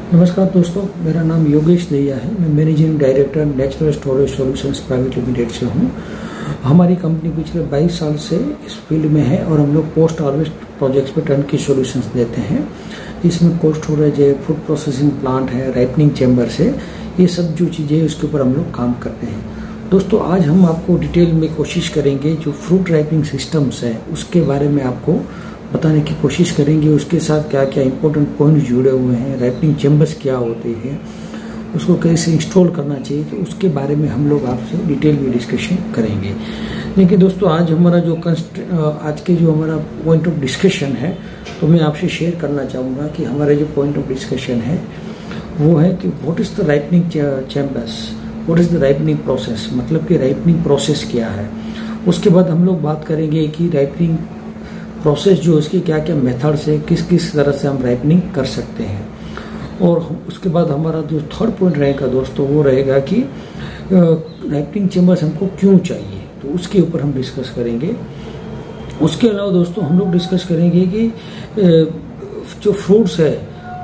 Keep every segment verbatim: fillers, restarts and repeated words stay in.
नमस्कार दोस्तों, मेरा नाम योगेश दहिया है। मैं managing director natural storage solutions private limited से हूँ। हमारी कंपनी पिछले बाईस साल से इस फील्ड में है और हम लोग पोस्ट हार्वेस्ट प्रोजेक्ट्स पे टर्न की सॉल्यूशंस देते हैं। इसमें कोल्ड स्टोरेज है, फूड प्रोसेसिंग प्लांट है, राइपनिंग चैम्बर से, ये सब जो चीज़ें उसके ऊपर हम लोग काम करते हैं। दोस्तों, आज हम आपको डिटेल में कोशिश करेंगे जो फ्रूट राइपनिंग सिस्टम्स हैं उसके बारे में आपको बताने की कोशिश करेंगे। उसके साथ क्या क्या इंपॉर्टेंट पॉइंट जुड़े हुए हैं, राइपनिंग चैम्बर्स क्या होते हैं, उसको कैसे इंस्टॉल करना चाहिए, तो उसके बारे में हम लोग आपसे डिटेल में डिस्कशन करेंगे। देखिए दोस्तों, आज हमारा जो आज के जो हमारा पॉइंट ऑफ डिस्कशन है, तो मैं आपसे शेयर करना चाहूँगा कि हमारा जो पॉइंट ऑफ डिस्कशन है वो है कि what is the ripening chambers, what is the ripening process, मतलब कि राइपनिंग प्रोसेस क्या है। उसके बाद हम लोग बात करेंगे कि राइपनिंग प्रोसेस जो उसकी क्या क्या मेथड्स है, किस किस तरह से हम राइपनिंग कर सकते हैं। और उसके बाद हमारा जो थर्ड पॉइंट रहेगा दोस्तों, वो रहेगा कि राइपनिंग चैम्बर्स हमको क्यों चाहिए, तो उसके ऊपर हम डिस्कस करेंगे। उसके अलावा दोस्तों हम लोग डिस्कस करेंगे कि जो फ्रूट्स है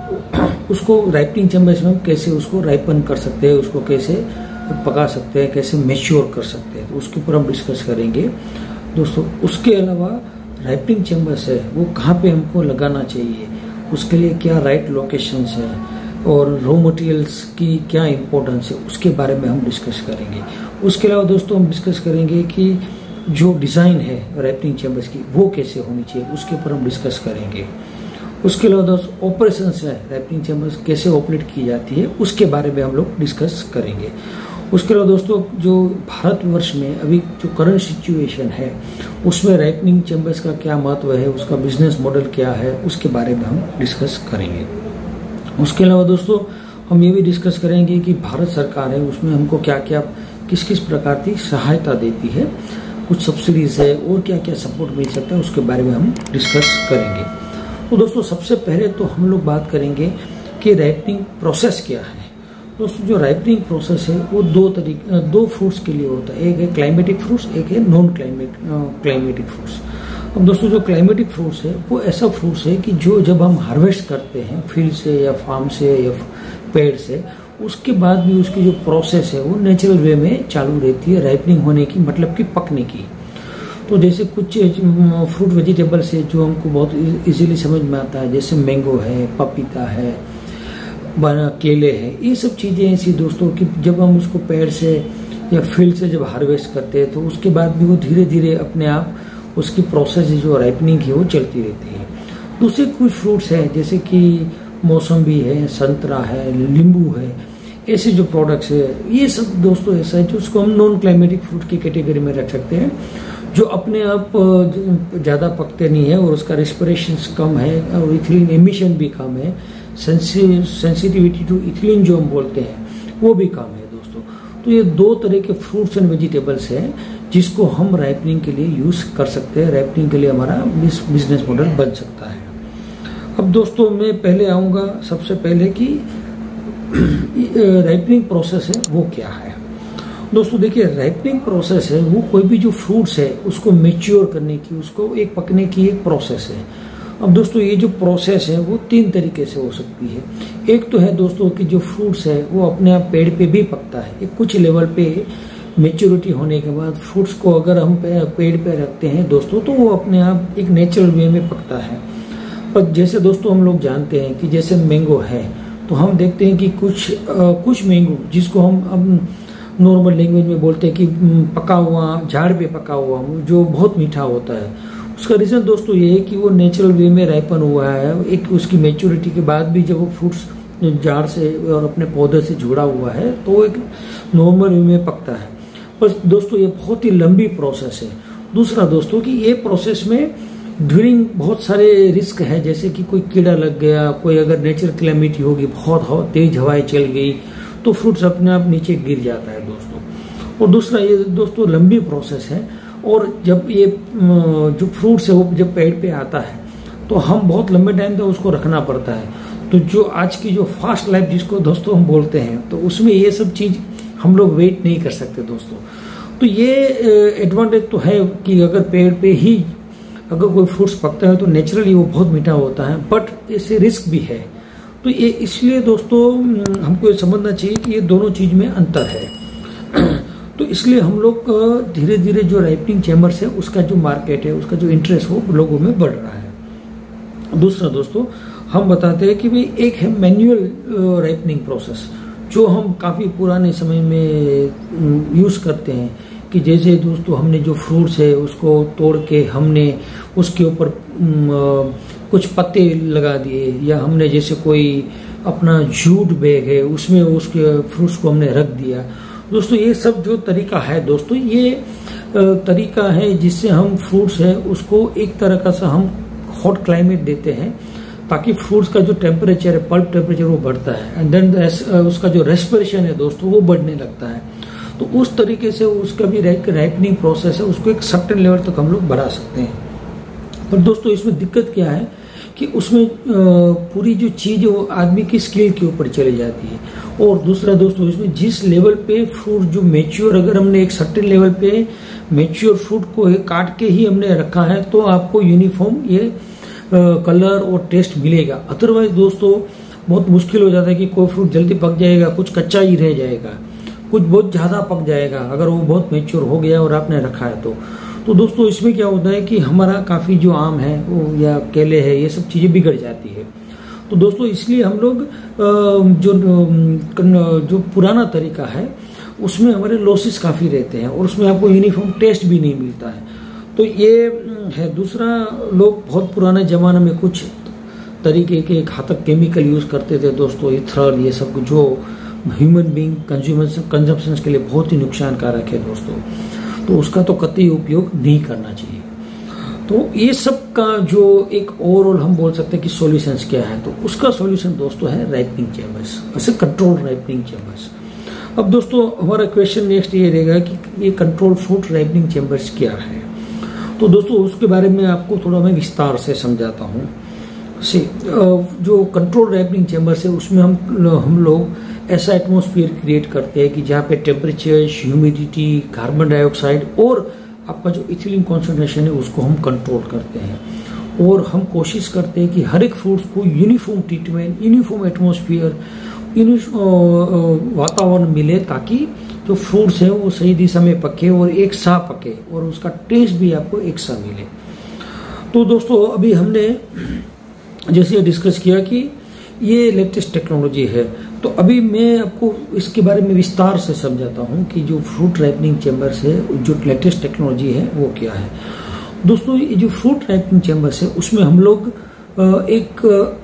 उसको राइपनिंग चैम्बर्स में हम कैसे उसको राइपन कर सकते हैं, उसको कैसे पका सकते हैं, कैसे मैच्योर कर सकते हैं, तो उसके ऊपर हम डिस्कस करेंगे दोस्तों। उसके अलावा राइपनिंग चैम्बर्स है वो कहाँ पे हमको लगाना चाहिए, उसके लिए क्या राइट लोकेशंस है और रॉ मटेरियल्स की क्या इंपॉर्टेंस है, उसके बारे में हम डिस्कस करेंगे। उसके अलावा दोस्तों हम डिस्कस करेंगे कि जो डिज़ाइन है राइपनिंग चैम्बर्स की वो कैसे होनी चाहिए, उसके ऊपर हम डिस्कस करेंगे। उसके अलावा दोस्तों ऑपरेशंस है, राइपनिंग चैम्बर्स कैसे ऑपरेट की जाती है, उसके बारे में हम लोग डिस्कस करेंगे। उसके अलावा दोस्तों जो भारतवर्ष में अभी जो करंट सिचुएशन है उसमें राइपनिंग चैम्बर्स का क्या महत्व है, उसका बिजनेस मॉडल क्या है, उसके बारे में हम डिस्कस करेंगे। उसके अलावा दोस्तों हम ये भी डिस्कस करेंगे कि भारत सरकार है उसमें हमको क्या क्या किस किस प्रकार की सहायता देती है, कुछ सब्सिडीज है और क्या क्या सपोर्ट मिल सकता है, उसके बारे में हम डिस्कस करेंगे। तो दोस्तों सबसे पहले तो हम लोग बात करेंगे कि राइपनिंग प्रोसेस क्या है। दोस्तों जो राइपनिंग प्रोसेस है वो दो तरीके दो फ्रूट्स के लिए होता है, एक है क्लाइमेटिक फ्रूट्स, एक है नॉन क्लाइमेट क्लाइमेटिक फ्रूट्स। अब दोस्तों जो क्लाइमेटिक फ्रूट्स है वो ऐसा फ्रूट्स है कि जो जब हम हार्वेस्ट करते हैं फील्ड से या फार्म से या पेड़ से, उसके बाद भी उसकी जो प्रोसेस है वो नेचुरल वे में चालू रहती है राइपनिंग होने की, मतलब कि पकने की। तो जैसे कुछ फ्रूट वेजिटेबल्स है जो हमको बहुत इजीली समझ में आता है, जैसे मैंगो है, पपीता है, बना केले हैं, ये सब चीज़ें ऐसी दोस्तों कि जब हम उसको पेड़ से या फील्ड से जब हार्वेस्ट करते हैं तो उसके बाद भी वो धीरे धीरे अपने आप उसकी प्रोसेस जो राइपनिंग की वो चलती रहती है। दूसरे कुछ फ्रूट्स हैं जैसे कि मौसम्बी है, संतरा है, नींबू है, ऐसे जो प्रोडक्ट्स है ये सब दोस्तों ऐसा है जो उसको हम नॉन क्लाइमेटिक फ्रूट की कैटेगरी में रख सकते हैं, जो अपने आप ज़्यादा पकते नहीं है और उसका रेस्पिरेशन कम है और इथिलीन एमिशन भी कम है, सेंसिटिविटी टू इथिलीन जो हम बोलते हैं वो भी कम है दोस्तों। तो ये दो तरह के फ्रूट्स एंड वेजिटेबल्स हैं जिसको हम राइपनिंग के लिए यूज़ कर सकते हैं, राइपनिंग के लिए हमारा बिजनेस मॉडल बन सकता है। अब दोस्तों मैं पहले आऊँगा सबसे पहले कि राइपनिंग प्रोसेस है वो क्या है। दोस्तों देखिए, राइपनिंग प्रोसेस है वो कोई भी जो फ्रूट्स है उसको मैच्योर करने की, उसको एक पकने की एक प्रोसेस है। अब दोस्तों ये जो प्रोसेस है वो तीन तरीके से हो सकती है। एक तो है दोस्तों कि जो फ्रूट्स है वो अपने आप पेड़ पे भी पकता है, एक कुछ लेवल पे मैच्योरिटी होने के बाद फ्रूट्स को अगर हम पेड़ पे रखते हैं दोस्तों तो वो अपने आप एक नेचुरल वे में पकता है। पर जैसे दोस्तों हम लोग जानते हैं कि जैसे मैंगो है तो हम देखते हैं कि कुछ आ, कुछ मैंगो जिसको हम अब नॉर्मल लैंग्वेज में बोलते हैं कि पका हुआ, झाड़ पे पका हुआ, जो बहुत मीठा होता है, उसका रीज़न दोस्तों ये है कि वो नेचुरल वे में राइपन हुआ है। एक उसकी मैच्योरिटी के बाद भी जब वो फ्रूट्स झाड़ से और अपने पौधे से जुड़ा हुआ है तो वो एक नॉर्मल वे में पकता है। पर दोस्तों ये बहुत ही लंबी प्रोसेस है। दूसरा दोस्तों कि ये प्रोसेस में ड्यूरिंग बहुत सारे रिस्क है, जैसे कि कोई कीड़ा लग गया, कोई अगर नेचुरल क्लैमिटी होगी, बहुत तेज हवाएं चल गई तो फ्रूट्स अपने आप नीचे गिर जाता है दोस्तों। और दूसरा ये दोस्तों लंबी प्रोसेस है, और जब ये जो फ्रूट्स है वो जब पेड़ पे आता है तो हम बहुत लंबे टाइम तक उसको रखना पड़ता है। तो जो आज की जो फास्ट लाइफ जिसको दोस्तों हम बोलते हैं, तो उसमें ये सब चीज़ हम लोग वेट नहीं कर सकते दोस्तों। तो ये एडवांटेज तो है कि अगर पेड़ पे ही अगर कोई फ्रूट्स पकता है तो नेचुरली वो बहुत मीठा होता है, बट इससे रिस्क भी है। तो ये इसलिए दोस्तों हमको ये समझना चाहिए कि ये दोनों चीज़ में अंतर है। तो इसलिए हम लोग धीरे धीरे जो राइपनिंग चैम्बर्स है उसका जो मार्केट है, उसका जो इंटरेस्ट हो लोगों में बढ़ रहा है। दूसरा दोस्तों हम बताते हैं कि भाई एक है मैनुअल राइपनिंग प्रोसेस, जो हम काफ़ी पुराने समय में यूज़ करते हैं, कि जैसे दोस्तों हमने जो फ्रूट्स है उसको तोड़ के हमने उसके ऊपर कुछ पत्ते लगा दिए, या हमने जैसे कोई अपना जूट बैग है उसमें उसके फ्रूट्स को हमने रख दिया। दोस्तों ये सब जो तरीका है दोस्तों, ये तरीका है जिससे हम फ्रूट्स है उसको एक तरह का सा हम हॉट क्लाइमेट देते हैं, ताकि फ्रूट्स का जो टेम्परेचर है, पल्प टेम्परेचर वो बढ़ता है, एंड देन उसका जो रेस्पिरेशन है दोस्तों वो बढ़ने लगता है। तो उस तरीके से उसका भी राइपनिंग प्रोसेस है उसको एक सर्टेन लेवल तक हम लोग बढ़ा सकते हैं। पर दोस्तों इसमें दिक्कत क्या है कि उसमें पूरी जो चीज़ है वो आदमी की स्किल के ऊपर चली जाती है। और दूसरा दोस्तों इसमें जिस लेवल पे फ्रूट जो मेच्योर, अगर हमने एक सर्टेन लेवल पे मेच्योर फ्रूट को काट के ही हमने रखा है तो आपको यूनिफॉर्म ये कलर और टेस्ट मिलेगा। अदरवाइज दोस्तों बहुत मुश्किल हो जाता है कि कोई फ्रूट जल्दी पक जाएगा, कुछ कच्चा ही रह जाएगा, कुछ बहुत ज़्यादा पक जाएगा अगर वो बहुत मेच्योर हो गया और आपने रखा है तो। तो दोस्तों इसमें क्या होता है कि हमारा काफ़ी जो आम है वो या केले है ये सब चीज़ें बिगड़ जाती है। तो दोस्तों इसलिए हम लोग जो जो पुराना तरीका है उसमें हमारे लॉसेस काफ़ी रहते हैं और उसमें आपको यूनिफॉर्म टेस्ट भी नहीं मिलता है। तो ये है। दूसरा, लोग बहुत पुराने ज़माने में कुछ तरीके के घातक केमिकल यूज़ करते थे दोस्तों, इथरॉल, ये सब जो ह्यूमन बीइंग कंज्यूमर कंजम्पशन के लिए बहुत ही नुकसानकारक है दोस्तों, तो उसका तो कतई उपयोग नहीं करना चाहिए। तो ये सब का जो एक ओवरऑल हम बोल सकते हैं कि सॉल्यूशंस क्या है, तो उसका सॉल्यूशन दोस्तों है राइपनिंग चैम्बर्स, ऐसे कंट्रोल राइपनिंग चैम्बर्स। अब दोस्तों हमारा क्वेश्चन नेक्स्ट ये रहेगा कि ये कंट्रोल फ्रूट राइपनिंग चैम्बर्स क्या है। तो दोस्तों उसके बारे में आपको थोड़ा मैं विस्तार से समझाता हूँ। से जो कंट्रोल राइपनिंग चैम्बर्स है उसमें हम हम लोग ऐसा एटमॉस्फेयर क्रिएट करते हैं कि जहाँ पे टेम्परेचर, ह्यूमिडिटी, कार्बन डाइऑक्साइड और आपका जो इथिलीन कॉन्सेंट्रेशन है उसको हम कंट्रोल करते हैं। और हम कोशिश करते हैं कि हर एक फ्रूट्स को यूनिफॉर्म ट्रीटमेंट, यूनिफॉर्म एटमॉस्फेयर, वातावरण मिले, ताकि जो फ्रूट्स है वो सही दिशा में पके और एक सा पके और उसका टेस्ट भी आपको एक सा मिले। तो दोस्तों अभी हमने जैसे डिस्कस किया कि ये लेटेस्ट टेक्नोलॉजी है, तो अभी मैं आपको इसके बारे में विस्तार से समझाता हूँ कि जो फ्रूट राइपनिंग चैम्बर्स है, जो लेटेस्ट टेक्नोलॉजी है वो क्या है। दोस्तों ये जो फ्रूट राइपनिंग चैम्बर्स है उसमें हम लोग एक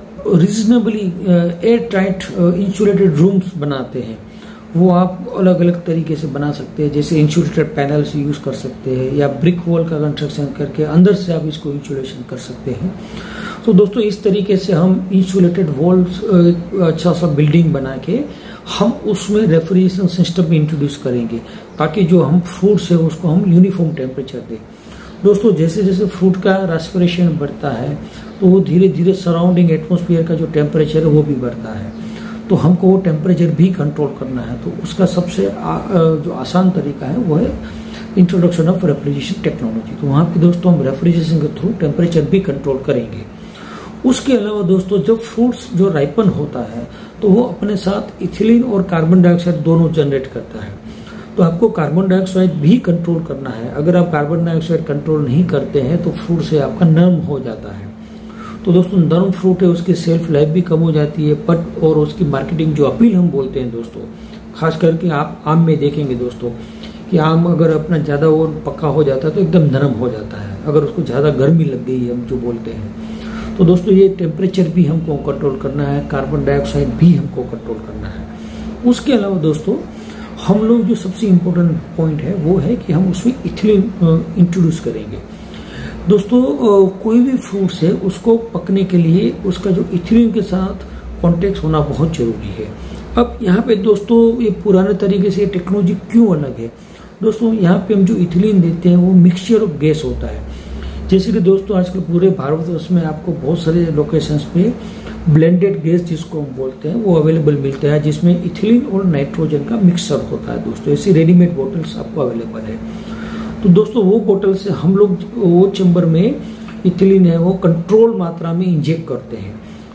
reasonably air tight insulated rooms बनाते हैं। वो आप अलग अलग तरीके से बना सकते हैं, जैसे इंसुलेटेड पैनल्स यूज कर सकते हैं या ब्रिक वॉल का कंस्ट्रक्शन करके अंदर से आप इसको इंसुलेशन कर सकते हैं। तो दोस्तों इस तरीके से हम इंसुलेटेड वॉल्स अच्छा सा बिल्डिंग बना के हम उसमें रेफ्रिजरेशन सिस्टम इंट्रोड्यूस करेंगे, ताकि जो हम फ्रूट्स है उसको हम यूनिफॉर्म टेम्परेचर दें। दोस्तों जैसे जैसे फ्रूट का रेस्पिरेशन बढ़ता है तो वो धीरे धीरे सराउंडिंग एटमॉस्फेयर का जो टेम्परेचर है वो भी बढ़ता है, तो हमको वो टेम्परेचर भी कंट्रोल करना है। तो उसका सबसे आ, जो आसान तरीका है वो है इंट्रोडक्शन ऑफ रेफ्रिजरेशन टेक्नोलॉजी। तो वहाँ पे दोस्तों हम रेफ्रिजरेशन के थ्रू टेम्परेचर भी कंट्रोल करेंगे। उसके अलावा दोस्तों जब फ्रूट्स जो राइपन होता है तो वो अपने साथ इथिलीन और कार्बन डाइऑक्साइड दोनों जनरेट करता है, तो आपको कार्बन डाइऑक्साइड भी कंट्रोल करना है। अगर आप कार्बन डाइऑक्साइड कंट्रोल नहीं करते हैं तो फ्रूट से आपका नर्म हो जाता है। तो दोस्तों नर्म फ्रूट है उसकी सेल्फ लाइफ भी कम हो जाती है, बट और उसकी मार्केटिंग जो अपील हम बोलते हैं दोस्तों, खास करके आप आम में देखेंगे दोस्तों कि आम अगर अपना ज़्यादा वो पक्का हो जाता है तो एकदम नरम हो जाता है, अगर उसको ज़्यादा गर्मी लग गई है हम जो बोलते हैं। तो दोस्तों ये टेम्परेचर भी हमको कंट्रोल करना है, कार्बन डाइऑक्साइड भी हमको कंट्रोल करना है। उसके अलावा दोस्तों हम लोग जो सबसे इम्पोर्टेंट पॉइंट है वो है कि हम उसमें इथिलीन इंट्रोड्यूस करेंगे। दोस्तों कोई भी फ्रूट्स है उसको पकने के लिए उसका जो इथिलीन के साथ कॉन्टेक्ट होना बहुत जरूरी है। अब यहाँ पे दोस्तों ये पुराने तरीके से टेक्नोलॉजी क्यों अलग है दोस्तों, यहाँ पे हम जो इथिलीन देते हैं वो मिक्सचर ऑफ गैस होता है। जैसे कि दोस्तों आजकल पूरे भारतवर्ष में आपको बहुत सारे लोकेशंस पे ब्लेंडेड गैस जिसको हम बोलते हैं वो अवेलेबल मिलता है, जिसमें इथिलीन और नाइट्रोजन का मिक्सचर होता है दोस्तों। ऐसी रेडीमेड बोटल्स आपको अवेलेबल है। तो दोस्तों वो बोतल से हम लोग वो चैम्बर में इथिलीन है वो कंट्रोल मात्रा में इंजेक्ट करते हैं,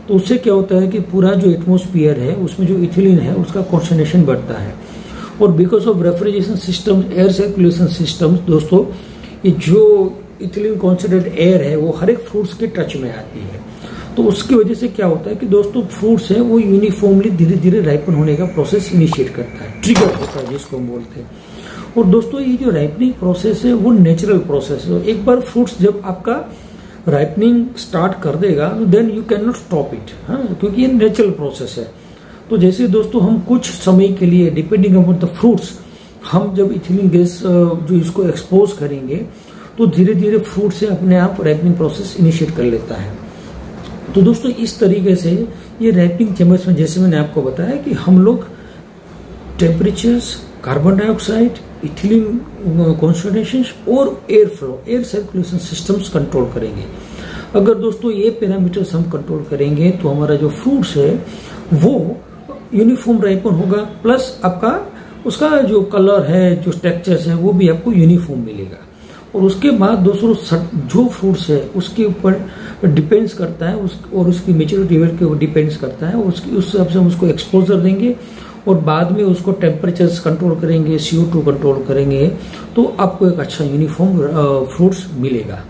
तो उससे क्या होता है कि पूरा जो एटमोस्फियर है उसमें जो इथिलीन है उसका कॉन्सेंट्रेशन बढ़ता है। और because of refrigeration system, air circulation system दोस्तों, ये जो इथिलीन कॉन्सेंट्रेटेड एयर है वो हर एक फ्रूट्स के टच में आती है। तो उसकी वजह से क्या होता है कि दोस्तों फ्रूट्स है वो यूनिफॉर्मली धीरे धीरे राइपन होने का प्रोसेस इनिशिएट करता है, ट्रिगर होता है जिसको हम बोलते हैं। और दोस्तों ये जो राइपनिंग प्रोसेस है वो नेचुरल प्रोसेस है। एक बार फ्रूट्स जब आपका राइपनिंग स्टार्ट कर देगा then you can not stop it, हाँ, क्योंकि ये नेचुरल प्रोसेस है। तो जैसे दोस्तों हम कुछ समय के लिए डिपेंडिंग अपॉन द फ्रूट्स हम जब इथिलीन गैस जो इसको एक्सपोज करेंगे तो धीरे धीरे फ्रूट से अपने आप रैपिंग प्रोसेस इनिशिएट कर लेता है। तो दोस्तों इस तरीके से ये रैपिंग चैम्बर्स में जैसे मैंने आपको बताया कि हम लोग temperatures, carbon dioxide, ethylene concentration और air flow, air circulation systems control करेंगे। अगर दोस्तों ये पैरामीटर्स हम कंट्रोल करेंगे तो हमारा जो फ्रूट्स है वो यूनिफॉर्म राइपन होगा, प्लस आपका उसका जो कलर है, जो टेक्सचर्स है वो भी आपको यूनिफॉर्म मिलेगा। और उसके बाद दोस्तों जो फ्रूट्स है उसके ऊपर डिपेंड्स करता है उस और उसकी मेच्योरिटी लेवल के ऊपर डिपेंड्स करता है, उसकी उस हिसाब से हम उसको एक्सपोजर देंगे और बाद में उसको टेम्परेचर्स कंट्रोल करेंगे, सी ओ टू कंट्रोल करेंगे, तो आपको एक अच्छा यूनिफॉर्म फ्रूट्स मिलेगा।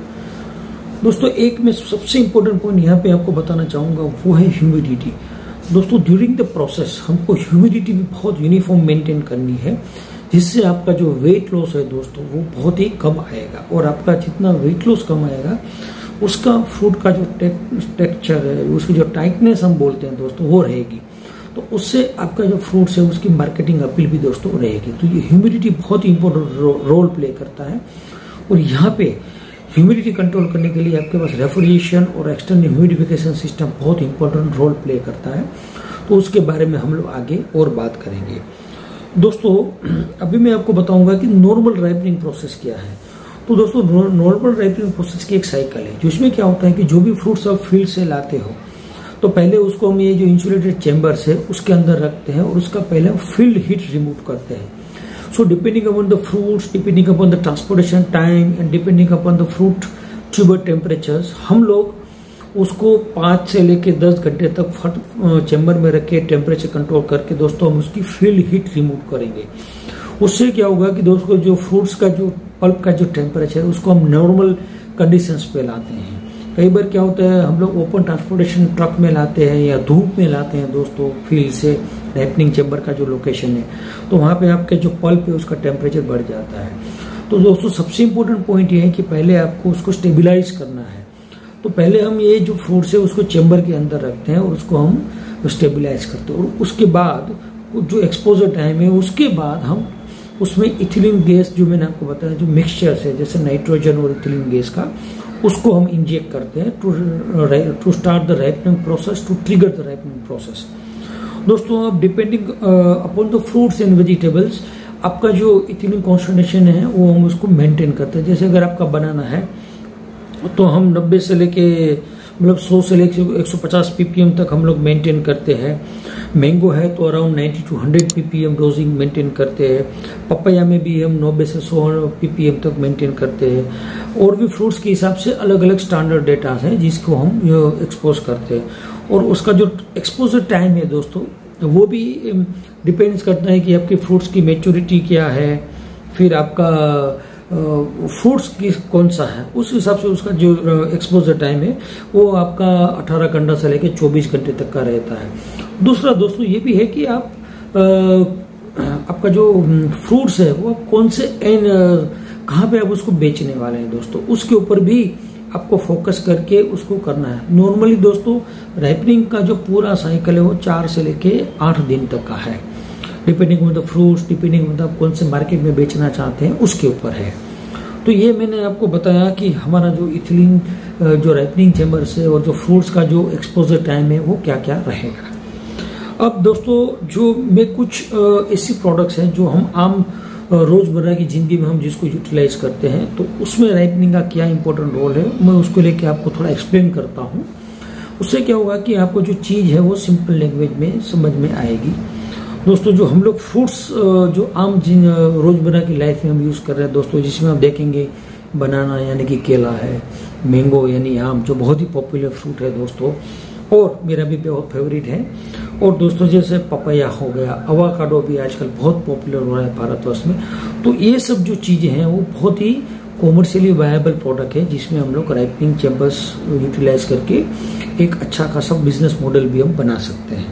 दोस्तों एक मैं सबसे इंपॉर्टेंट पॉइंट यहाँ पे आपको बताना चाहूंगा वो है ह्यूमिडिटी। दोस्तों ड्यूरिंग द प्रोसेस हमको ह्यूमिडिटी भी बहुत यूनिफॉर्म मेंटेन करनी है, जिससे आपका जो वेट लॉस है दोस्तों वो बहुत ही कम आएगा। और आपका जितना वेट लॉस कम आएगा उसका फ्रूट का जो टेक्सचर है, उसकी जो टाइटनेस हम बोलते हैं दोस्तों वो रहेगी। तो उससे आपका जो फ्रूट्स है उसकी मार्केटिंग अपील भी दोस्तों रहेगी। तो ये ह्यूमिडिटी बहुत ही इंपॉर्टेंट रो, रोल प्ले करता है। और यहाँ पे ह्यूमिडिटी कंट्रोल करने के लिए आपके पास रेफ्रिजरेशन और एक्सटर्नल ह्यूमिडिफिकेशन सिस्टम बहुत इंपॉर्टेंट रोल प्ले करता है। तो उसके बारे में हम लोग आगे और बात करेंगे। दोस्तों अभी मैं आपको बताऊंगा कि नॉर्मल राइपनिंग प्रोसेस क्या है। तो दोस्तों नॉर्मल राइपनिंग प्रोसेस की एक साइकिल है जिसमें क्या होता है कि जो भी फ्रूट्स आप फील्ड से लाते हो तो पहले उसको हम ये जो इंसुलेटेड चैम्बर्स है उसके अंदर रखते हैं और उसका पहले फील्ड हीट रिमूव करते हैं। So depending upon the fruits, depending upon the transportation time and depending upon the fruit tuber temperatures हम लोग उसको पाँच से लेके दस घंटे तक फट चैम्बर में रख के टेम्परेचर कंट्रोल करके दोस्तों हम उसकी फील्ड हीट रिमूव करेंगे। उससे क्या होगा कि दोस्तों जो फ्रूट्स का जो पल्प का जो टेम्परेचर है उसको हम नॉर्मल कंडीशंस पे लाते हैं। कई बार क्या होता है हम लोग ओपन ट्रांसपोर्टेशन ट्रक में लाते हैं या धूप में लाते हैं दोस्तों फील्ड से रैपनिंग चैम्बर का जो लोकेशन है, तो वहाँ पे आपके जो पल्प है उसका टेम्परेचर बढ़ जाता है। तो दोस्तों सबसे इम्पोर्टेंट पॉइंट ये है कि पहले आपको उसको स्टेबिलाईज करना है। तो पहले हम ये जो फ्रूट्स है उसको चैम्बर के अंदर रखते हैं और उसको हम स्टेबिलाईज करते हैं। और उसके बाद जो एक्सपोजर टाइम है उसके बाद हम उसमें इथिलीन गैस जो मैंने आपको बताया जो मिक्सचर्स है जैसे नाइट्रोजन और इथिलीन गैस का उसको हम इंजेक्ट करते हैं to to start the ripening process, to trigger the ripening process. दोस्तों अब depending upon the fruits and vegetables आपका जो इथिलीन कॉन्सेंट्रेशन है वो हम उसको मेंटेन करते हैं। जैसे अगर आपका बनाना है तो हम नब्बे से लेके मतलब सौ से लेके एक सौ पचास पीपीएम तक हम लोग मेंटेन करते हैं। मैंगो है तो around ninety to hundred PPM dosing maintain करते हैं। पपाया में भी हम नब्बे से सौ पीपीएम तक मेंटेन करते हैं। और भी फ्रूट्स के हिसाब से अलग अलग स्टैंडर्ड डेटा हैं जिसको हम एक्सपोज करते हैं। और उसका जो एक्सपोजर टाइम है दोस्तों वो भी डिपेंड्स करता है कि आपके फ्रूट्स की मैच्योरिटी क्या है, फिर आपका फ्रूट्स की कौन सा है, उस हिसाब से उसका जो एक्सपोजर टाइम है वो आपका अठारह घंटा से लेकर चौबीस घंटे तक का रहता है। दूसरा दोस्तों ये भी है कि आप आ, आपका जो फ्रूट्स है वो कौन से एन कहाँ पे आप उसको बेचने वाले हैं दोस्तों, उसके ऊपर भी आपको फोकस करके उसको करना है। नॉर्मली दोस्तों राइपनिंग का जो पूरा साइकिल है वो चार से लेके आठ दिन तक का है, depending on the fruits, depending on the कौन से मार्केट में बेचना चाहते हैं उसके ऊपर है। तो ये मैंने आपको बताया कि हमारा जो इथिलीन जो राइपनिंग चैम्बर्स है और जो फ्रूट्स का जो एक्सपोजर टाइम है वो क्या क्या रहेगा। अब दोस्तों जो मैं कुछ ऐसी प्रोडक्ट्स हैं जो हम आम रोजमर्रा की जिंदगी में हम जिसको यूटिलाइज करते हैं तो उसमें राइपनिंग का क्या इंपॉर्टेंट रोल है मैं उसको लेके आपको थोड़ा एक्सप्लेन करता हूँ। उससे क्या होगा कि आपको जो चीज़ है वो सिंपल लैंग्वेज में समझ में आएगी। दोस्तों जो हम लोग फ्रूट्स जो आम रोजमर्रा की लाइफ में हम यूज़ कर रहे हैं दोस्तों, जिसमें आप देखेंगे बनाना यानी कि केला है, मैंगो यानी आम जो बहुत ही पॉपुलर फ्रूट है दोस्तों, और मेरा भी बहुत फेवरेट है। और दोस्तों जैसे पपाया हो गया, अवाकाडो भी आजकल बहुत पॉपुलर हो रहा है भारतवर्ष में। तो ये सब जो चीज़ें हैं वो बहुत ही कॉमर्शियली वायबल प्रोडक्ट है, जिसमें हम लोग राइपनिंग चेम्बर्स यूटिलाइज करके एक अच्छा खासा बिजनेस मॉडल भी हम बना सकते हैं।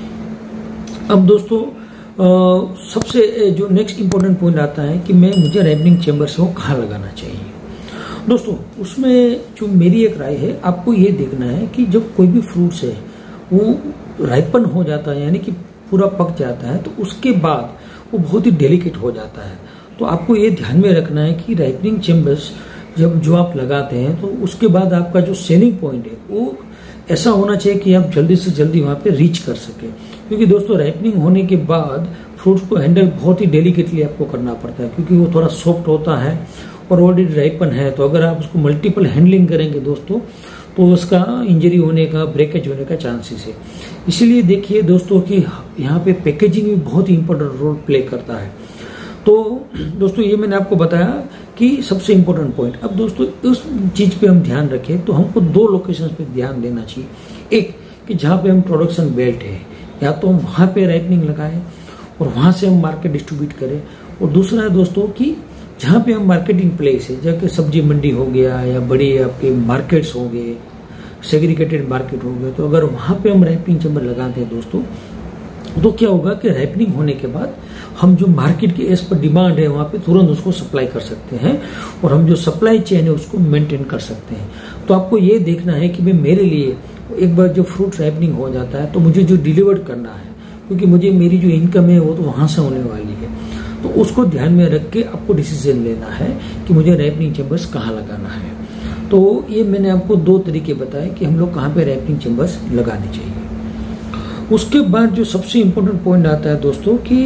अब दोस्तों आ, सबसे जो नेक्स्ट इंपॉर्टेंट पॉइंट आता है कि मैं मुझे राइपनिंग चेम्बर्स को कहाँ लगाना चाहिए। दोस्तों उसमें जो मेरी एक राय है, आपको ये देखना है कि जब कोई भी फ्रूट्स है वो राइपन हो जाता है, यानी कि पूरा पक जाता है, तो उसके बाद वो बहुत ही डेलिकेट हो जाता है। तो आपको ये ध्यान में रखना है कि राइपनिंग चेम्बर्स जब जो आप लगाते हैं तो उसके बाद आपका जो सेलिंग पॉइंट है वो ऐसा होना चाहिए कि आप जल्दी से जल्दी वहाँ पे रीच कर सके। क्योंकि दोस्तों राइपनिंग होने के बाद फ्रूट्स को हैंडल बहुत ही डेलिकेटली आपको करना पड़ता है, क्योंकि वो थोड़ा सॉफ्ट होता है और ऑलरेडी राइपन है। तो अगर आप उसको मल्टीपल हैंडलिंग करेंगे दोस्तों तो उसका इंजरी होने का, ब्रेकेज होने का चांसेस है। इसीलिए देखिए दोस्तों कि यहाँ पे पैकेजिंग भी बहुत ही इंपॉर्टेंट रोल प्ले करता है। तो दोस्तों ये मैंने आपको बताया कि सबसे इम्पोर्टेंट पॉइंट। अब दोस्तों उस चीज़ पे हम ध्यान रखें तो हमको दो लोकेशंस पे ध्यान देना चाहिए। एक कि जहाँ पे हम प्रोडक्शन बेल्ट है, या तो हम वहाँ पे राइपनिंग लगाएं और वहाँ से हम मार्केट डिस्ट्रीब्यूट करें। और दूसरा है दोस्तों कि जहाँ पे हम मार्केटिंग प्लेस है, जैसे सब्जी मंडी हो गया या बड़ी आपके मार्केट्स हो गए, सेग्रीगेटेड मार्केट हो गए, तो अगर वहाँ पे हम राइपनिंग चेम्बर लगाते हैं दोस्तों तो क्या होगा कि राइपनिंग होने के बाद हम जो मार्केट की एज पर डिमांड है वहाँ पे तुरंत उसको सप्लाई कर सकते हैं और हम जो सप्लाई चेन है उसको मेंटेन कर सकते हैं। तो आपको ये देखना है कि भाई मेरे लिए एक बार जो फ्रूट राइपनिंग हो जाता है तो मुझे जो डिलीवर करना है, क्योंकि मुझे मेरी जो इनकम है वो तो वहाँ से होने वाली है, तो उसको ध्यान में रख के आपको डिसीजन लेना है कि मुझे राइपनिंग चेम्बर्स कहाँ लगाना है। तो ये मैंने आपको दो तरीके बताए कि हम लोग कहाँ पे राइपनिंग चेम्बर्स लगाने चाहिए। उसके बाद जो सबसे इम्पोर्टेंट पॉइंट आता है दोस्तों कि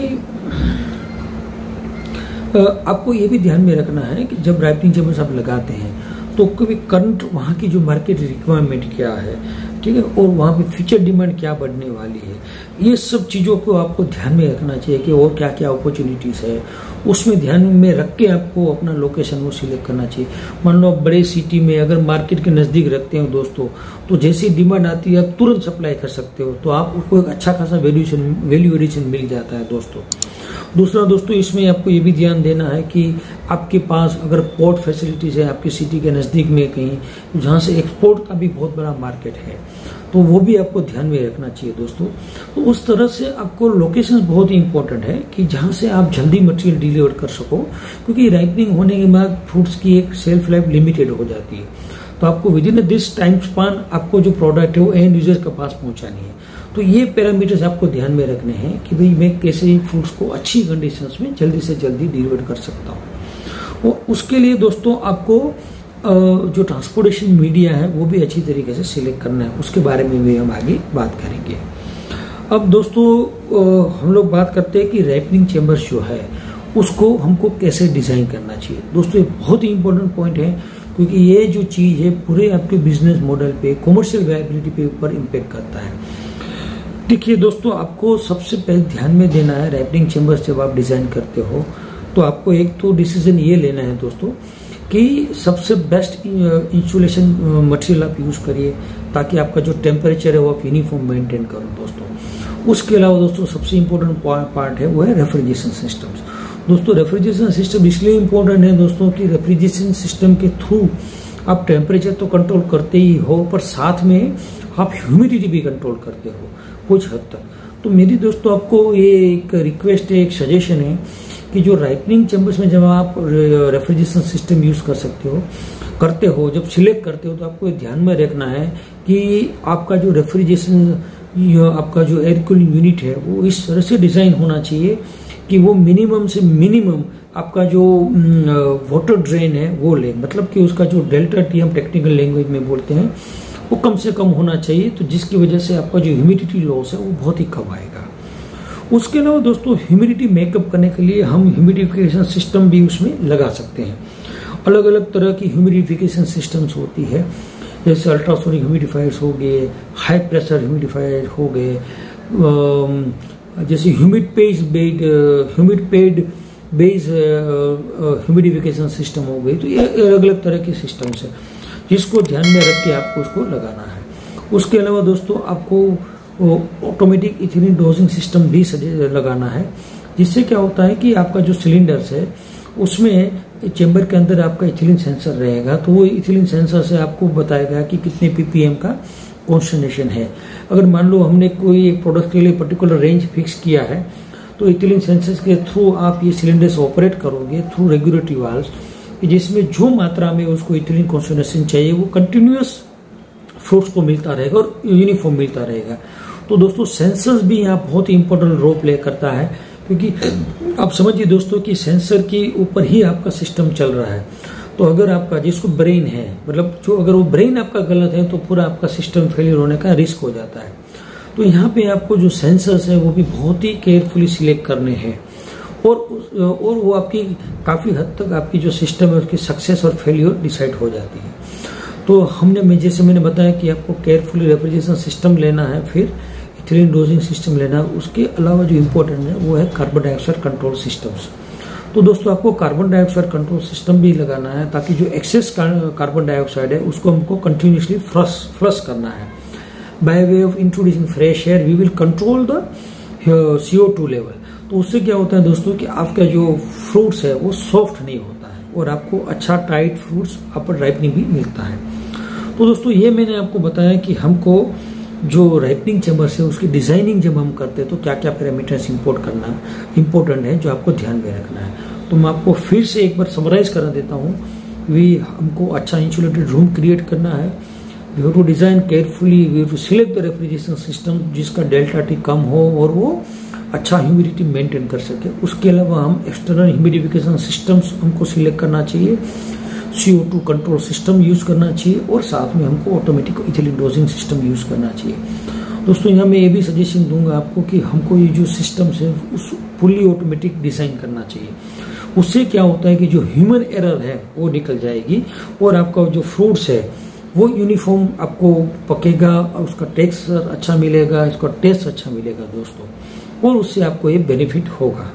आपको ये भी ध्यान में रखना है कि जब राइपनिंग चेम्बर्स आप लगाते हैं तो कभी करंट वहाँ की जो मार्केट रिक्वायरमेंट क्या है, ठीक है, और वहाँ पे फ्यूचर डिमांड क्या बढ़ने वाली है, ये सब चीज़ों को आपको ध्यान में रखना चाहिए कि और क्या क्या अपॉर्चुनिटीज़ है, उसमें ध्यान में रख के आपको अपना लोकेशन वो सिलेक्ट करना चाहिए। मान लो आप बड़े सिटी में अगर मार्केट के नज़दीक रखते हो दोस्तों, तो जैसी डिमांड आती है आप तुरंत सप्लाई कर सकते हो, तो आपको एक अच्छा खासा वैल्यूएशन वैल्यू एडिशन मिल जाता है दोस्तों। दूसरा दोस्तों इसमें आपको ये भी ध्यान देना है कि आपके पास अगर पोर्ट फैसिलिटीज़ है आपके सिटी के नज़दीक में कहीं जहाँ से एक्सपोर्ट का भी बहुत बड़ा मार्केट है, तो वो भी आपको ध्यान में रखना चाहिए दोस्तों। तो उस तरह से आपको लोकेशन बहुत ही इंपॉर्टेंट है कि जहाँ से आप जल्दी मटेरियल डिलीवर कर सको, क्योंकि राइपनिंग होने के बाद फ्रूट्स की एक सेल्फ लाइफ लिमिटेड हो जाती है। तो आपको within this time span आपको जो प्रोडक्ट है वो एंड यूजर के पास पहुँचानी है। तो ये पैरामीटर्स आपको ध्यान में रखने हैं कि भाई मैं कैसे फ्रूट्स को अच्छी कंडीशंस में जल्दी से जल्दी डिलीवर कर सकता हूँ। और उसके लिए दोस्तों आपको जो ट्रांसपोर्टेशन मीडिया है वो भी अच्छी तरीके से सिलेक्ट करना है, उसके बारे में भी हम आगे बात करेंगे। अब दोस्तों हम लोग बात करते हैं कि राइपनिंग चेम्बर्स जो है उसको हमको कैसे डिज़ाइन करना चाहिए। दोस्तों ये बहुत ही इंपॉर्टेंट पॉइंट है, क्योंकि ये जो चीज़ है पूरे आपके बिजनेस मॉडल पे, कमर्शियल वायबिलिटी पे ऊपर इम्पेक्ट करता है। देखिए दोस्तों आपको सबसे पहले ध्यान में देना है राइपनिंग चेम्बर्स जब आप डिज़ाइन करते हो तो आपको एक तो डिसीजन ये लेना है दोस्तों कि सबसे बेस्ट इंसुलेशन मटेरियल आप यूज़ करिए, ताकि आपका जो टेम्परेचर है वो आप यूनिफॉर्म मेंटेन करो दोस्तों। उसके अलावा दोस्तों सबसे इम्पोर्टेंट पार्ट है वो है रेफ्रिजरेशन सिस्टम्स। दोस्तों रेफ्रिजरेशन सिस्टम इसलिए इम्पोर्टेंट है दोस्तों कि रेफ्रिजरेशन सिस्टम के थ्रू आप टेम्परेचर तो कंट्रोल करते ही हो, पर साथ में आप ह्यूमिडिटी भी कंट्रोल करते हो कुछ हद तक। तो मेरी दोस्तों आपको ये एक रिक्वेस्ट है, एक सजेशन है कि जो राइपनिंग चेम्बर्स में जब आप रेफ्रिजरेशन सिस्टम यूज़ कर सकते हो करते हो जब सिलेक्ट करते हो तो आपको ध्यान में रखना है कि आपका जो रेफ्रिजरेशन आपका जो एयर कूलिंग यूनिट है वो इस तरह से डिज़ाइन होना चाहिए कि वो मिनिमम से मिनिमम आपका जो वाटर ड्रेन है वो ले, मतलब कि उसका जो डेल्टा टी हम टेक्निकल लैंग्वेज में बोलते हैं वो कम से कम होना चाहिए, तो जिसकी वजह से आपका जो ह्यूमिडिटी लॉस है वो बहुत ही कम आएगा। उसके अलावा दोस्तों ह्यूमिडिटी मेकअप करने के लिए हम ह्यूमिडिफिकेशन सिस्टम भी उसमें लगा सकते हैं। अलग अलग तरह की ह्यूमिडिफिकेशन सिस्टम्स होती है, जैसे अल्ट्रासोनिक ह्यूमिडिफायर्स हो गए, हाई प्रेशर ह्यूमिडिफायर हो गए, जैसे humid pad bed humid pad base humidification system हो गई। तो ये अलग अलग तरह के सिस्टम्स है जिसको ध्यान में रख के आपको उसको लगाना है। उसके अलावा दोस्तों आपको ऑटोमेटिक इथिलीन डोजिंग सिस्टम भी लगाना है, जिससे क्या होता है कि आपका जो सिलेंडर्स है उसमें चेंबर के अंदर आपका इथिलीन सेंसर रहेगा, तो वो इथिलीन सेंसर से आपको बताएगा कि कितने पीपीएम का कॉन्सेंट्रेशन है। अगर मान लो हमने कोई एक प्रोडक्ट के लिए पर्टिकुलर रेंज फिक्स किया है, तो इथिलीन सेंसर्स के थ्रू आप ये सिलेंडर्स ऑपरेट करोगे थ्रू रेगुलेटरी वाल्व्स, जिसमें जो मात्रा में उसको इथिलीन कॉन्सेंट्रेशन चाहिए वो कंटिन्यूअस फ्रूट्स को मिलता रहेगा और यूनिफॉर्म मिलता रहेगा। तो दोस्तों सेंसर्स भी यहाँ बहुत ही इंपॉर्टेंट रोल प्ले करता है, क्योंकि आप समझिए दोस्तों कि सेंसर के ऊपर ही आपका सिस्टम चल रहा है। तो अगर आपका जिसको ब्रेन है, मतलब जो अगर वो ब्रेन आपका गलत है तो पूरा आपका सिस्टम फेलियर होने का रिस्क हो जाता है। तो यहाँ पे आपको जो सेंसर्स है वो भी बहुत ही केयरफुली सिलेक्ट करने हैं, और और वो आपकी काफ़ी हद तक आपकी जो सिस्टम है उसकी सक्सेस और फेलियर डिसाइड हो जाती है। तो हमने मैं जैसे मैंने बताया कि आपको केयरफुली रेफ्रिजरेशन सिस्टम लेना है, फिर इथिलीन डोजिंग सिस्टम लेना है। उसके अलावा जो इम्पोर्टेंट है वो है कार्बन डाइऑक्साइड कंट्रोल सिस्टम्स। तो दोस्तों आपको कार्बन डाइऑक्साइड कंट्रोल सिस्टम भी लगाना है, ताकि जो एक्सेस कार्बन डाइऑक्साइड है उसको हमको कंटिन्यूसली फ्लश फ्लश करना है। By way of introducing fresh air we will control the C O two level. तो उससे क्या होता है दोस्तों कि आपका जो फ्रूट्स है वो सॉफ्ट नहीं होता है, और आपको अच्छा टाइट फ्रूट्स अपर राइपनिंग भी मिलता है। तो दोस्तों ये मैंने आपको बताया कि हमको जो राइपनिंग चेम्बर्स है उसकी डिजाइनिंग जब हम करते हैं तो क्या क्या पैरामीटर्स इंपोर्ट करना इम्पोर्टेंट है, जो आपको ध्यान में रखना है। तो मैं आपको फिर से एक बार समराइज करा देता हूँ। वी हमको अच्छा इंसुलेटेड रूम क्रिएट करना है। We have to design carefully, we have to select the refrigeration system जिसका डेल्टा टी कम हो और वो अच्छा ह्यूमिडिटी मेंटेन कर सके। उसके अलावा हम एक्सटर्नल ह्यूमिडिफिकेशन सिस्टम्स हमको सिलेक्ट करना चाहिए, C O two control system use करना चाहिए, और साथ में हमको automatic ethylene dosing system use करना चाहिए। दोस्तों यहाँ मैं ये भी सजेशन दूंगा आपको कि हमको ये जो सिस्टम्स है उस फुल्ली ऑटोमेटिक डिजाइन करना चाहिए। उससे क्या होता है कि जो ह्यूमन एरर है वो निकल जाएगी, और आपका जो फ्रूट्स है वो यूनिफॉर्म आपको पकेगा, उसका टेक्सचर अच्छा मिलेगा, इसका टेस्ट अच्छा मिलेगा दोस्तों, और उससे आपको ये बेनिफिट होगा।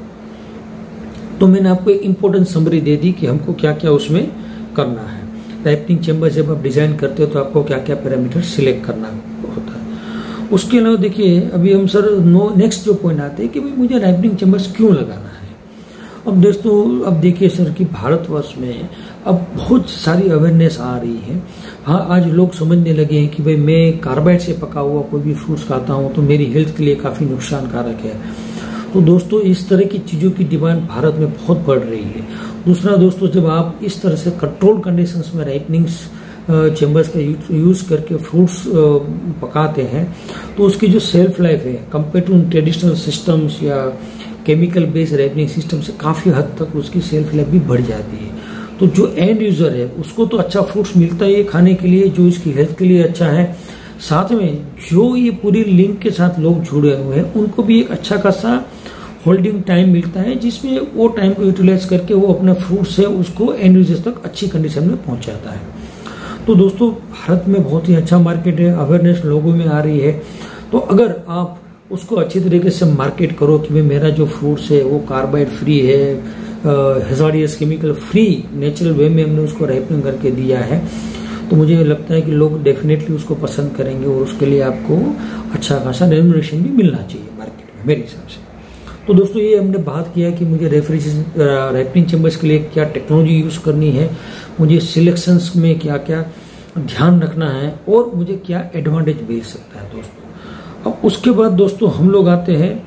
तो मैंने आपको एक इम्पोर्टेंट समरी दे दी कि हमको क्या क्या उसमें करना है। राइपनिंग चेम्बर जब आप डिजाइन करते हो तो आपको क्या क्या पैरामीटर सिलेक्ट करना होता है। उसके अलावा देखिए अभी हम सर नो नेक्स्ट जो पॉइंट आते हैं कि भाई मुझे राइपनिंग चेम्बर्स क्यों लगाना है। अब दोस्तों अब देखिए सर कि भारतवर्ष में अब बहुत सारी अवेयरनेस आ रही है। हाँ, आज लोग समझने लगे हैं कि भाई मैं कार्बाइड से पका हुआ कोई भी फ्रूट्स खाता हूँ तो मेरी हेल्थ के लिए काफ़ी नुकसानकारक है। तो दोस्तों इस तरह की चीज़ों की डिमांड भारत में बहुत बढ़ रही है। दूसरा दोस्तों, जब आप इस तरह से कंट्रोल कंडीशंस में राइपनिंग्स चेम्बर्स का यूज करके फ्रूट्स पकाते हैं तो उसकी जो सेल्फ लाइफ है कंपेयर टू ट्रेडिशनल सिस्टम्स या केमिकल बेस्ड राइपनिंग सिस्टम से काफ़ी हद तक उसकी सेल्फ लाइफ भी बढ़ जाती है। तो जो एंड यूजर है उसको तो अच्छा फ्रूट्स मिलता है खाने के लिए, जो इसकी हेल्थ के लिए अच्छा है, साथ में जो ये पूरी लिंक के साथ लोग जुड़े हुए हैं उनको भी एक अच्छा खासा होल्डिंग टाइम मिलता है, जिसमें वो टाइम को यूटिलाइज करके वो अपने फ्रूट से उसको एंड यूजर्स तक अच्छी कंडीशन में पहुंचाता है। तो दोस्तों भारत में बहुत ही अच्छा मार्केट है, अवेयरनेस लोगों में आ रही है। तो अगर आप उसको अच्छी तरीके से मार्केट करो कि भाई मेरा जो फ्रूट्स है वो कार्बाइड फ्री है, hazardous chemical free, natural way में हमने उसको राइपनिंग करके दिया है, तो मुझे लगता है कि लोग डेफिनेटली उसको पसंद करेंगे, और उसके लिए आपको अच्छा खासा रेम्यूनरेशन भी मिलना चाहिए मार्केट में मेरे हिसाब से। तो दोस्तों ये हमने बात किया कि मुझे रेफ्रिजरेशन राइपनिंग चेम्बर्स के लिए क्या टेक्नोलॉजी यूज़ करनी है, मुझे सिलेक्शंस में क्या क्या ध्यान रखना है, और मुझे क्या एडवांटेज मिल सकता है दोस्तों। अब उसके बाद दोस्तों हम लोग आते हैं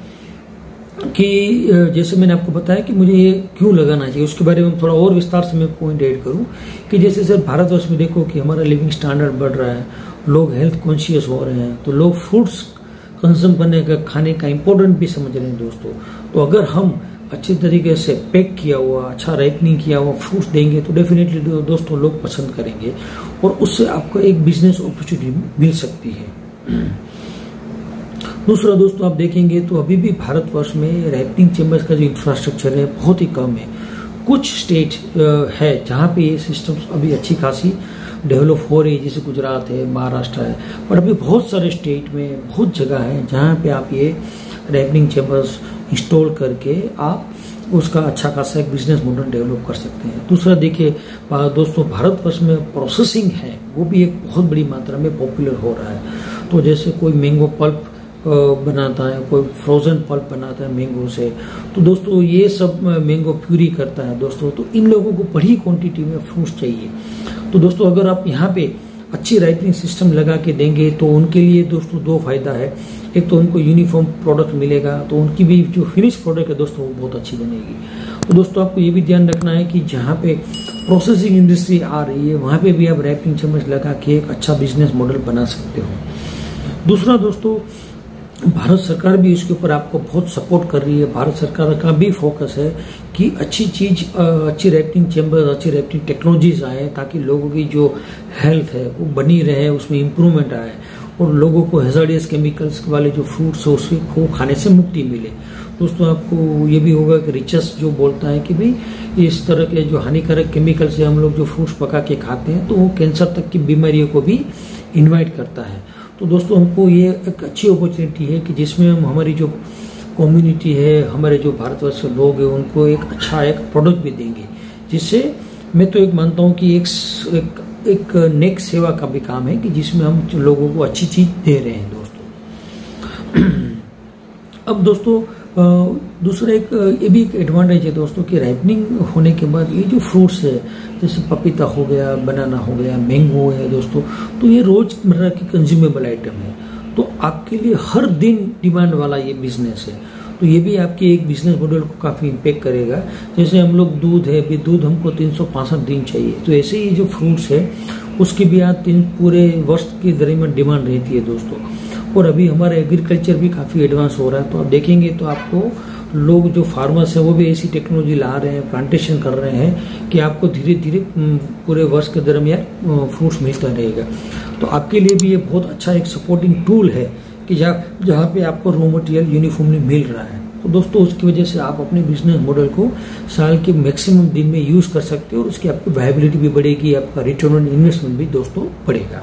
कि जैसे मैंने आपको बताया कि मुझे ये क्यों लगाना चाहिए, उसके बारे में थोड़ा और विस्तार से मैं पॉइंट ऐड करूं कि जैसे सर भारतवर्ष में देखो कि हमारा लिविंग स्टैंडर्ड बढ़ रहा है, लोग हेल्थ कॉन्शियस हो रहे हैं, तो लोग फ्रूट्स कंज्यूम करने का, खाने का इम्पोर्टेंट भी समझ रहे हैं दोस्तों। तो अगर हम अच्छी तरीके से पैक किया हुआ, अच्छा राइपनिंग किया हुआ फ्रूट्स देंगे तो डेफिनेटली दोस्तों लोग पसंद करेंगे, और उससे आपको एक बिजनेस अपॉर्चुनिटी मिल सकती है। दूसरा दोस्तों आप देखेंगे तो अभी भी भारतवर्ष में राइपनिंग चेम्बर्स का जो इंफ्रास्ट्रक्चर है बहुत ही कम है। कुछ स्टेट है जहाँ पे ये सिस्टम्स अभी अच्छी खासी डेवलप हो रही है, जैसे गुजरात है, महाराष्ट्र है, पर अभी बहुत सारे स्टेट में बहुत जगह है जहाँ पे आप ये राइपनिंग चेम्बर्स इंस्टॉल करके आप उसका अच्छा खासा एक बिजनेस मॉडल डेवलप कर सकते हैं। दूसरा देखिए दोस्तों भारतवर्ष में प्रोसेसिंग है वो भी एक बहुत बड़ी मात्रा में पॉपुलर हो रहा है। तो जैसे कोई मैंगो पल्प बनाता है, कोई फ्रोजन पल्प बनाता है मैंगो से, तो दोस्तों ये सब मैंगो प्यूरी करता है दोस्तों। तो इन लोगों को बड़ी क्वांटिटी में फ्रूट्स चाहिए। तो दोस्तों अगर आप यहाँ पे अच्छी राइपनिंग सिस्टम लगा के देंगे तो उनके लिए दोस्तों दो फायदा है। एक तो उनको यूनिफॉर्म प्रोडक्ट मिलेगा, तो उनकी भी जो फिनिश प्रोडक्ट है दोस्तों वो बहुत अच्छी बनेगी। तो दोस्तों आपको ये भी ध्यान रखना है कि जहाँ पे प्रोसेसिंग इंडस्ट्री आ रही है वहाँ पे भी आप रैपिंग चम्मच लगा के एक अच्छा बिजनेस मॉडल बना सकते हो। दूसरा दोस्तों, भारत सरकार भी इसके ऊपर आपको बहुत सपोर्ट कर रही है। भारत सरकार का भी फोकस है कि अच्छी चीज, अच्छी रैपिंग चैम्बर, अच्छी रैपिंग टेक्नोलॉजीज आए ताकि लोगों की जो हेल्थ है वो बनी रहे, उसमें इम्प्रूवमेंट आए और लोगों को हैजार्डियस केमिकल्स वाले जो फ्रूट्स है उसके को खाने से मुक्ति मिले। दोस्तों आपको ये भी होगा कि रिचर्स जो बोलता है कि भाई इस तरह के जो हानिकारक केमिकल से हम लोग जो फ्रूट्स पका के खाते हैं तो वो कैंसर तक की बीमारियों को भी इन्वाइट करता है। तो दोस्तों हमको ये एक अच्छी अपॉर्चुनिटी है कि जिसमें हम हमारी जो कम्युनिटी है, हमारे जो भारतवर्ष के लोग हैं उनको एक अच्छा एक प्रोडक्ट भी देंगे, जिससे मैं तो एक मानता हूँ कि एक एक, एक नेक सेवा का भी काम है कि जिसमें हम लोगों को अच्छी चीज दे रहे हैं दोस्तों। अब दोस्तों दूसरा एक ये भी एक एडवांटेज है दोस्तों कि राइपनिंग होने के बाद ये जो फ्रूट्स है जैसे पपीता हो गया, बनाना हो गया, मैंगो है दोस्तों, तो ये रोजमर्रा की कंज्यूमेबल आइटम है। तो आपके लिए हर दिन डिमांड वाला ये बिजनेस है। तो ये भी आपके एक बिजनेस मॉडल को काफी इम्पेक्ट करेगा। जैसे हम लोग दूध है, भी दूध हमको तीन सौ पैंसठ दिन चाहिए, तो ऐसे ही जो फ्रूट्स है उसकी भी आज तीन पूरे वर्ष के दरमियान डिमांड रहती है दोस्तों। और अभी हमारा एग्रीकल्चर भी काफी एडवांस हो रहा है। तो आप देखेंगे तो आपको लोग जो फार्मर्स हैं वो भी ऐसी टेक्नोलॉजी ला रहे हैं, प्लांटेशन कर रहे हैं कि आपको धीरे धीरे पूरे वर्ष के दरमियान फ्रूट्स मिलता रहेगा। तो आपके लिए भी ये बहुत अच्छा एक सपोर्टिंग टूल है कि जहाँ जहाँ पे आपको रॉ मटेरियल यूनिफॉर्मली मिल रहा है। तो दोस्तों उसकी वजह से आप अपने बिजनेस मॉडल को साल के मैक्सिमम दिन में यूज कर सकते हो और उसकी आपकी वायबिलिटी भी बढ़ेगी, आपका रिटर्न ऑन इन्वेस्टमेंट भी दोस्तों बढ़ेगा।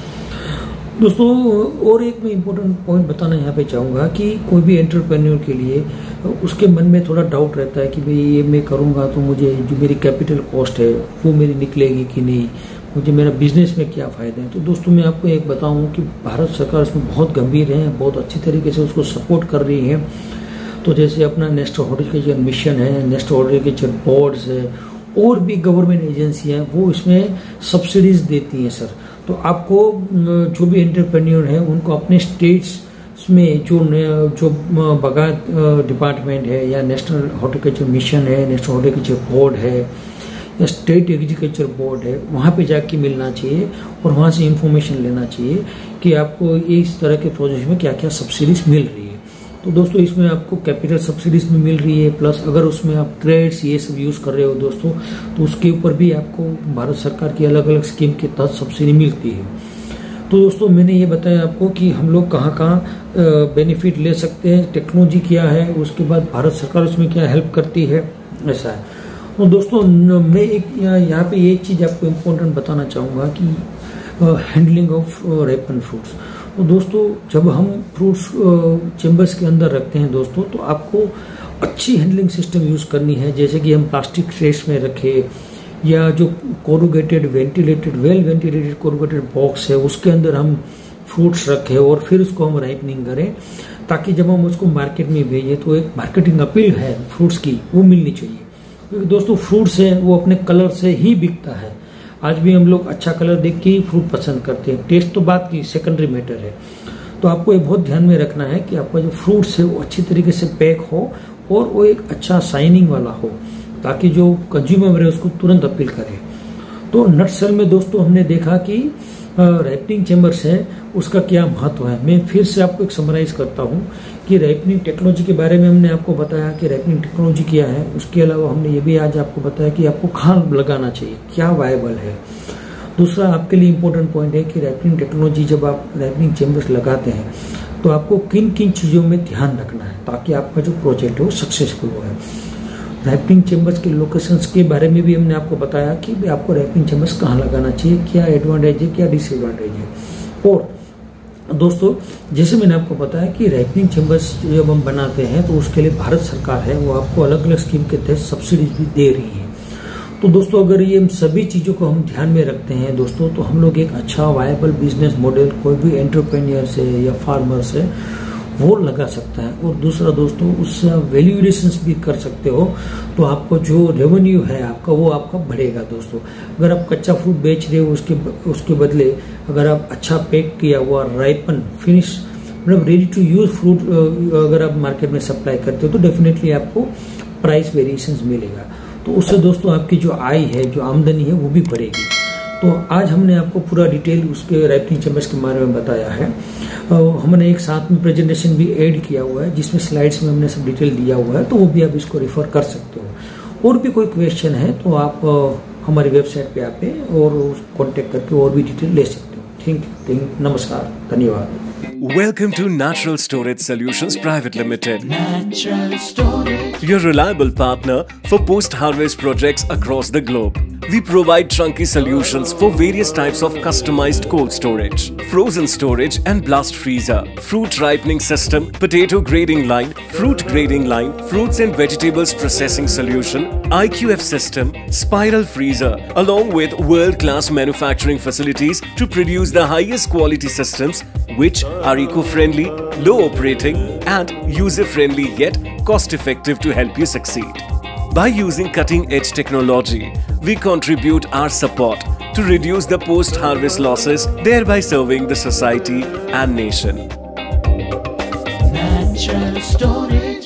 दोस्तों और एक मैं इम्पोर्टेंट पॉइंट बताना यहाँ पे चाहूँगा कि कोई भी एंटरप्रेन्योर के लिए उसके मन में थोड़ा डाउट रहता है कि भाई ये मैं करूँगा तो मुझे जो मेरी कैपिटल कॉस्ट है वो मेरी निकलेगी कि नहीं, मुझे मेरा बिजनेस में क्या फ़ायदा है। तो दोस्तों मैं आपको एक बताऊँ कि भारत सरकार इसमें बहुत गंभीर है, बहुत अच्छी तरीके से उसको सपोर्ट कर रही है। तो जैसे अपना नेशनल हॉर्टिकल्चर मिशन है, नेशनल हॉर्टिकल्चर बोर्ड्स है और भी गवर्नमेंट एजेंसियाँ वो इसमें सब्सिडीज देती हैं सर। तो आपको जो भी एंटरप्रेन्योर है उनको अपने स्टेट्स में जो जो बागायत डिपार्टमेंट है या नेशनल हॉर्टिकल्चर मिशन है, नेशनल हॉर्टिकल्चर बोर्ड है या स्टेट एग्रीकल्चर बोर्ड है, वहाँ पे जाके मिलना चाहिए और वहाँ से इंफॉर्मेशन लेना चाहिए कि आपको इस तरह के प्रोजेक्ट में क्या क्या सब्सिडीज मिल रही है। तो दोस्तों इसमें आपको कैपिटल सब्सिडीज भी मिल रही है, प्लस अगर उसमें आप क्रेडिट्स ये सब यूज कर रहे हो दोस्तों तो उसके ऊपर भी आपको भारत सरकार की अलग अलग स्कीम के तहत सब्सिडी मिलती है। तो दोस्तों मैंने ये बताया आपको कि हम लोग कहाँ कहाँ बेनिफिट ले सकते हैं, टेक्नोलॉजी क्या है, उसके बाद भारत सरकार उसमें क्या हेल्प करती है, ऐसा है। और दोस्तों मैं एक यहाँ पे एक चीज़ आपको इम्पोर्टेंट बताना चाहूँगा कि हैंडलिंग ऑफ राइपन फ्रूट्स। तो दोस्तों जब हम फ्रूट्स चेम्बर्स के अंदर रखते हैं दोस्तों तो आपको अच्छी हैंडलिंग सिस्टम यूज़ करनी है। जैसे कि हम प्लास्टिक ट्रेस में रखें या जो corrugated ventilated well ventilated corrugated box है उसके अंदर हम फ्रूट्स रखें और फिर उसको हम राइपनिंग करें, ताकि जब हम उसको मार्केट में भेजें तो एक मार्केटिंग अपील है फ्रूट्स की वो मिलनी चाहिए। क्योंकि दोस्तों फ्रूट्स है वो अपने कलर से ही बिकता है। आज भी हम लोग अच्छा कलर देख के ही फ्रूट पसंद करते हैं, टेस्ट तो बात की सेकेंडरी मैटर है। तो आपको ये बहुत ध्यान में रखना है कि आपका जो फ्रूट्स है वो अच्छी तरीके से पैक हो और वो एक अच्छा शाइनिंग वाला हो, ताकि जो कंज्यूमर है उसको तुरंत अपील करे। तो नटसेल में दोस्तों हमने देखा कि राइपनिंग चेम्बर्स है उसका क्या महत्व है। मैं फिर से आपको एक समराइज करता हूँ कि राइपनिंग टेक्नोलॉजी के बारे में हमने आपको बताया कि राइपनिंग टेक्नोलॉजी क्या है। उसके अलावा हमने ये भी आज आपको बताया कि आपको कहाँ लगाना चाहिए, क्या वायबल है। दूसरा आपके लिए इम्पोर्टेंट पॉइंट है कि राइपनिंग टेक्नोलॉजी जब आप राइपनिंग चेम्बर्स लगाते हैं तो आपको किन किन चीज़ों में ध्यान रखना है ताकि आपका जो प्रोजेक्ट है वो सक्सेसफुल हो। राइपनिंग चेम्बर्स के लोकेशंस के बारे में भी हमने आपको बताया कि आपको राइपनिंग चेम्बर्स कहाँ लगाना चाहिए, क्या एडवांटेज है, क्या डिसएडवांटेज है। और दोस्तों जैसे मैंने आपको बताया कि राइपनिंग चेम्बर्स जब हम बनाते हैं तो उसके लिए भारत सरकार है वो आपको अलग अलग स्कीम के तहत सब्सिडीज भी दे रही है। तो दोस्तों अगर ये सभी चीज़ों को हम ध्यान में रखते हैं दोस्तों, तो हम लोग एक अच्छा वायबल बिजनेस मॉडल कोई भी एंटरप्रेन्योर से या फार्मर से वो लगा सकता है। और दूसरा दोस्तों, उससे वैल्यूएशंस भी कर सकते हो, तो आपको जो रेवेन्यू है आपका वो आपका बढ़ेगा दोस्तों। अगर आप कच्चा फ्रूट बेच रहे हो, उसके उसके बदले अगर आप अच्छा पैक किया हुआ राइपन फिनिश मतलब रेडी टू यूज फ्रूट अगर आप मार्केट में सप्लाई करते हो, तो डेफिनेटली आपको प्राइस वेरिएशंस मिलेगा। तो उससे दोस्तों आपकी जो आय है, जो आमदनी है, वो भी बढ़ेगी। तो आज हमने आपको पूरा डिटेल उसके राइपनिंग चैम्बर्स के बारे में बताया है। हमने एक साथ में प्रेजेंटेशन भी ऐड किया हुआ है, जिसमें स्लाइड्स में हमने सब डिटेल दिया हुआ है, तो वो भी आप इसको रेफर कर सकते हो। और भी कोई क्वेश्चन है तो आप हमारी वेबसाइट पे आके और कॉन्टेक्ट करके और भी डिटेल ले सकते हो। थैंक यू, थैंक नमस्कार, धन्यवाद। Welcome to Natural Storage Solutions Private Limited, Natural Storage, your reliable partner for post-harvest projects across the globe. We provide trunky solutions for various types of customized cold storage, frozen storage and blast freezer, fruit ripening system, potato grading line, fruit grading line, fruits and vegetables processing solution, I Q F system, spiral freezer, along with world-class manufacturing facilities to produce the highest quality systems which are eco-friendly, low operating and user-friendly yet cost-effective to help you succeed. By using cutting-edge technology, we contribute our support to reduce the post-harvest losses, thereby serving the society and nation. Natural Storage.